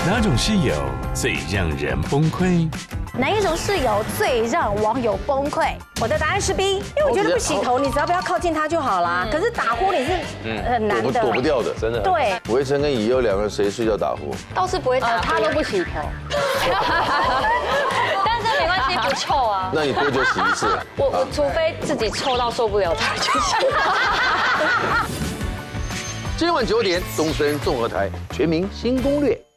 哪种室友最让人崩溃？ 哪一种室友最让网友崩溃？我的答案是 B， 因为我觉得不洗头，你只要不要靠近他就好啦。可是打呼你是很难的， 躲不掉的，真的。 对， 维晨跟以优两个人谁睡觉打呼？ 倒是不会打， 他都不洗头。 但是没关系，不臭啊。 那你多久洗一次？ 我除非自己臭到受不了才去洗。 今晚9点，东森综合台《全民新攻略》。